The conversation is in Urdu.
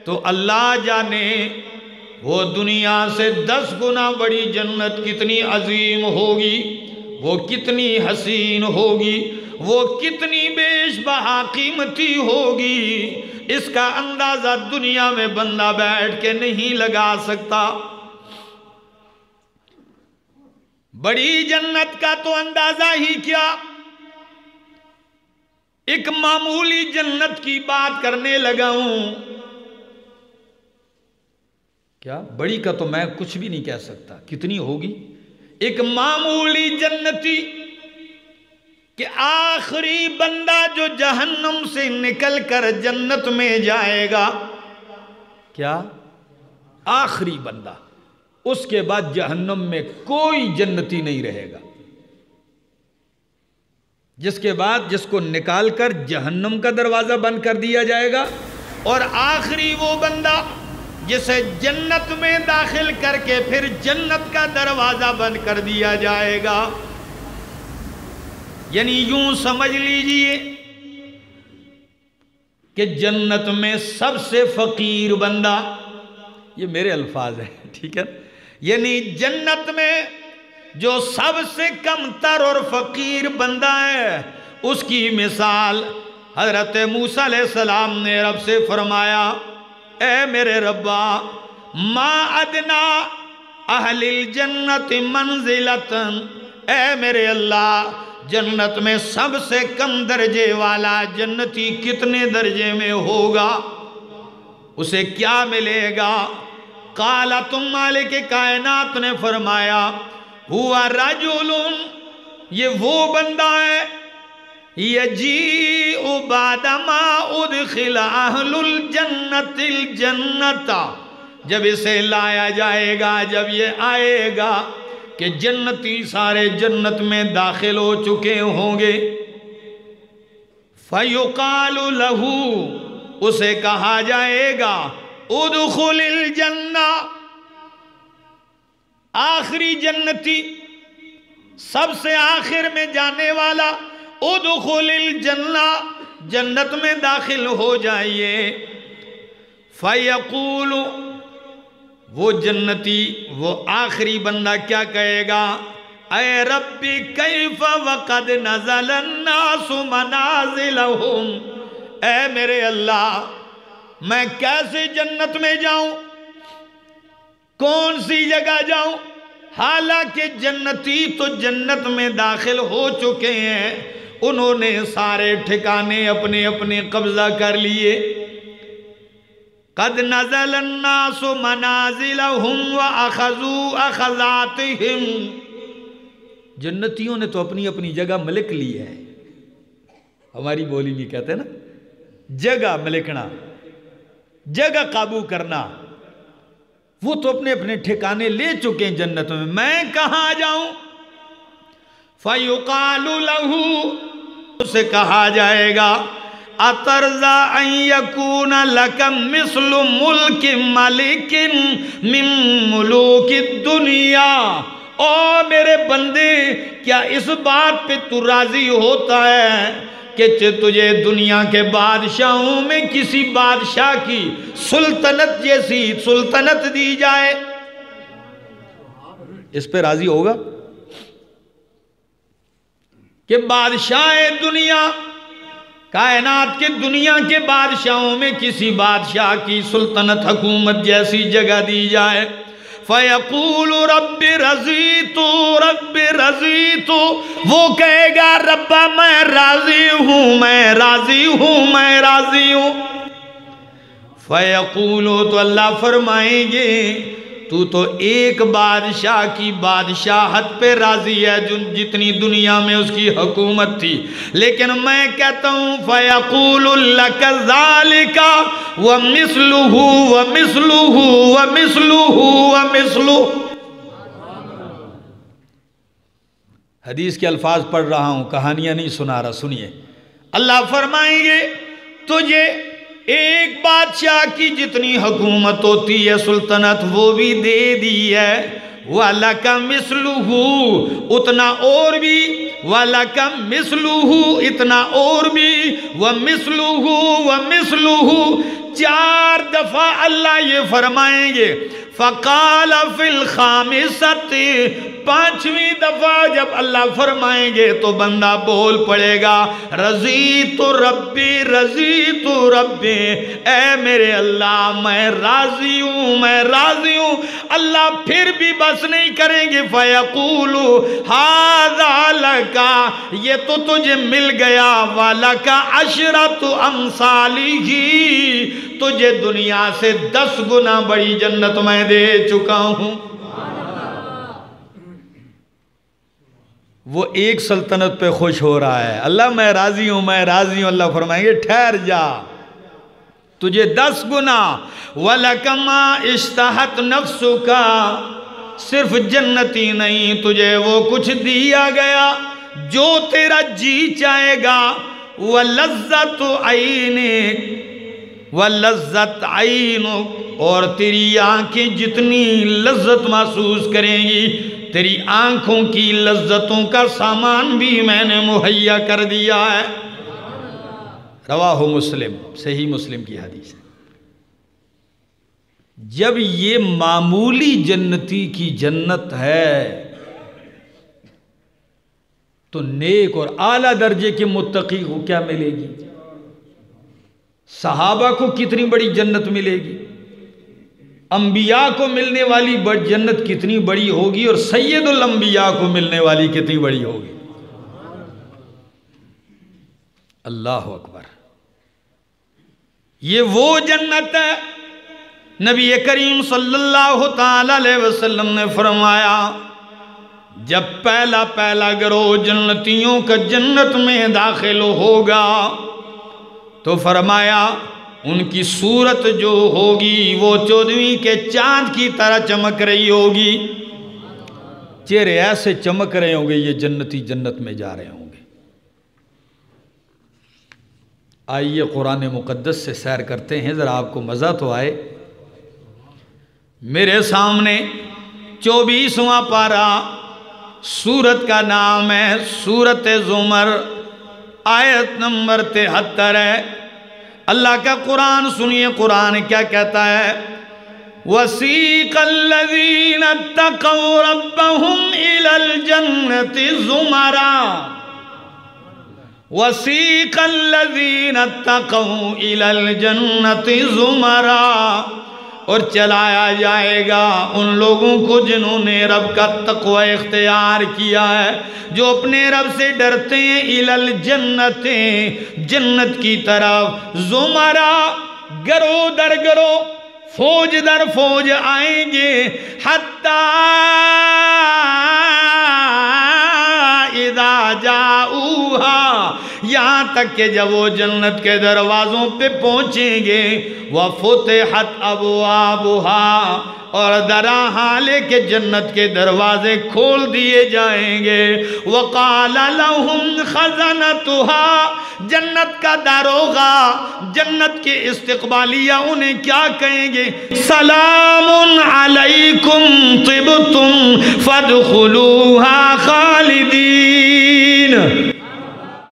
تو اللہ جانے وہ دنیا سے 10 گنا بڑی جنت کتنی عظیم ہوگی، وہ کتنی حسین ہوگی، وہ کتنی بیش بہا قیمتی ہوگی، اس کا اندازہ دنیا میں بندہ بیٹھ کے نہیں لگا سکتا۔ بڑی جنت کا تو اندازہ ہی کیا، ایک معمولی جنت کی بات کرنے لگا ہوں، کیا بڑی کا تو میں کچھ بھی نہیں کہہ سکتا کتنی ہوگی۔ ایک معمولی جنتی کہ آخری بندہ جو جہنم سے نکل کر جنت میں جائے گا، کیا آخری بندہ، اس کے بعد جہنم میں کوئی جنتی نہیں رہے گا۔ جس کے بعد جس کو نکال کر جہنم کا دروازہ بند کر دیا جائے گا، اور آخری وہ بندہ جسے جنت میں داخل کر کے پھر جنت کا دروازہ بند کر دیا جائے گا۔ یعنی یوں سمجھ لیجئے کہ جنت میں سب سے فقیر بندہ، یہ میرے الفاظ ہیں ٹھیک ہے، یعنی جنت میں جو سب سے کم تر اور فقیر بندہ ہے، اس کی مثال حضرت موسیٰ علیہ السلام نے رب سے فرمایا، اے میرے ربا ما ادنا اہل الجنت منزلتا، اے میرے اللہ جنت میں سب سے کم درجے والا جنتی کتنے درجے میں ہوگا، اسے کیا ملے گا؟ قال تم مالک کائنات نے فرمایا ہوا رجل، یہ وہ بندہ ہے یجیء بعد ما ادخل اہل الجنت الجنت، جب اسے لایا جائے گا، جب یہ آئے گا کہ جنتی سارے جنت میں داخل ہو چکے ہوں گے، فیقال لہ، اسے کہا جائے گا ادخل الجنہ، آخری جنتی سب سے آخر میں جانے والا، ادخل الجنہ، جنت میں داخل ہو جائیے۔ فیقول، وہ جنتی وہ آخری بندہ کیا کہے گا؟ اے ربی کیف وقد نزل الناس منازلہم، اے میرے اللہ میں کیسے جنت میں جاؤں، کون سی جگہ جاؤں، حالانکہ جنتی تو جنت میں داخل ہو چکے ہیں، انہوں نے سارے ٹھکانے اپنے اپنے قبضہ کر لیے۔ قد نزل الناس منازلہم واخذوا اخذاتہم، جنتیوں نے تو اپنی اپنی جگہ ملک لی ہے، ہماری بولی میں کہتے ہیں نا جگہ ملکنا، جگہ قابو کرنا، وہ تو اپنے اپنے ٹھکانے لے چکے ہیں جنت میں کہاں جاؤں؟ فَيُقَالُ لَهُ، اسے کہا جائے گا اَتَرْضَى أَن يَكُونَ لَكَ مِثْلُ مُلْكِ مَلِكٍ مِّن مُلُوكِ الدُّنْيَا، او میرے بندے کیا اس بات پہ تو راضی ہوتا ہے کہ تجھے دنیا کے بادشاہوں میں کسی بادشاہ کی سلطنت جیسی سلطنت دی جائے؟ اس پہ راضی ہوگا کہ بادشاہ دنیا، کائنات کے دنیا کے بادشاہوں میں کسی بادشاہ کی سلطنت حکومت جیسی جگہ دی جائے؟ فَيَقُولُ رَبِّ رَضِيتُ رَبِّ رَضِيتُ، وہ کہے گا ربا میں راضی ہوں، میں راضی ہوں، میں راضی ہوں۔ فَيَقُولُ، تو اللہ فرمائیں گے تو ایک بادشاہ کی بادشاہت پہ راضی ہے جتنی دنیا میں اس کی حکومت تھی، لیکن میں کہتا ہوں فَيَقُولُ لَكَ ذَلِكَ وَمِثْلُهُ وَمِثْلُهُ وَمِثْلُهُ وَمِثْلُهُ۔ حدیث کے الفاظ پڑھ رہا ہوں، کہانیاں نہیں سنا رہا، سنیے۔ اللہ فرمائیں گے تجھے ایک بادشاہ کی جتنی حکومت ہوتی ہے سلطنت وہ بھی دے دی ہے، وَلَكَ مِثْلُهُ، اتنا اور بھی وَلَكَ مِثْلُهُ اتنا اور بھی وَمِثْلُهُ وَمِثْلُهُ 4 دفعہ اللہ یہ فرمائیں گے. فَقَالَ فِي الْخَامِسَةِ 5ویں دفعہ جب اللہ فرمائیں گے تو بندہ بول پڑے گا رضیت ربی رضیت ربی، اے میرے اللہ میں راضی ہوں میں راضی ہوں. اللہ پھر بھی بس نہیں کریں گے. فَيَقُولُ هَذَا لَكَ، یہ تو تجھے مل گیا. وَلَكَ عَشْرَةُ أَمْثَالِهِ، تجھے دنیا سے 10 گنا بڑی جنت میں دے چکا ہوں. وہ ایک سلطنت پہ خوش ہو رہا ہے. اللہ میں راضی ہوں میں راضی ہوں. اللہ فرمائیں گے ٹھہر جا، تجھے 10 گنا. وَلَكَ مَا اشْتَهَتْ نَفْسُكَ، صرف جنتی نہیں تجھے وہ کچھ دیا گیا جو تیرا جی چاہے گا. وَلَذَّتُ عَيْنِكَ وَلَذَّتْ عَيْنُكَ، اور تیری آنکھیں جتنی لذت محسوس کریں گی، تیری آنکھوں کی لذتوں کا سامان بھی میں نے مہیا کر دیا ہے. رواہ مسلم، صحیح مسلم کی حدیث ہے. جب یہ معمولی جنتی کی جنت ہے تو نیک اور اعلیٰ درجے کے متقی کو کیا ملے گی؟ صحابہ کو کتنی بڑی جنت ملے گی، انبیاء کو ملنے والی جنت کتنی بڑی ہوگی، اور سید الانبیاء کو ملنے والی کتنی بڑی ہوگی. اللہ اکبر. یہ وہ جنت ہے. نبی کریم صلی اللہ تعالی علیہ وسلم نے فرمایا جب پہلا گروہ جنتیوں کا جنت میں داخل ہوگا تو فرمایا ان کی صورت جو ہوگی وہ 14ویں کے چاند کی طرح چمک رہی ہوگی. چہرے ایسے چمک رہے ہوں گے یہ جنتی جنت میں جا رہے ہوں گے. آئیے قرآن مقدس سے سیر کرتے ہیں ذرا آپ کو مزہ تو آئے. میرے سامنے 24واں پارہ، سورت کا نام ہے سورت زمر، آیت نمبر 73 ہے. اللہ کا قرآن سنیے، قرآن کیا کہتا ہے؟ وَسِيقَ الَّذِينَ اتَّقَوْا رَبَّهُمْ إِلَى الْجَنَّةِ زُمَرًا. وَسِيقَ الَّذِينَ اتَّقَوْا إِلَى الْجَنَّةِ زُمَرًا، اور چلایا جائے گا ان لوگوں کو جنہوں نے رب کا تقوی اختیار کیا ہے، جو اپنے رب سے ڈرتے ہیں. اِلَى الْجَنَّةِ، جنت کی طرف. زمرہ، گروہ در گروہ، فوج در فوج آئیں گے. حَتَّى اِذَا جَاءُوهَا، یہاں تک کہ جب وہ جنت کے دروازوں پہ پہنچیں گے. وَفُتِحَتْ أَبْوَابُهَا، اور درا حالے کہ جنت کے دروازے کھول دیے جائیں گے. وَقَالَ لَهُمْ خَزَنَتُهَا، جنت کا داروغہ، جنت کے استقبالیہ انہیں کیا کہیں گے؟ سلام علیکم طبتم فادخلوها خالدین.